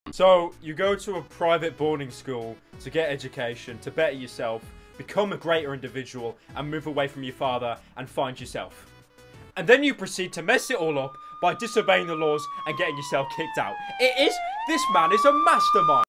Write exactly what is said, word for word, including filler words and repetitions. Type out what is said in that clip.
So, you go to a private boarding school to get education, to better yourself, become a greater individual, and move away from your father and find yourself. And then you proceed to mess it all up by disobeying the laws and getting yourself kicked out. It is, this man is a mastermind.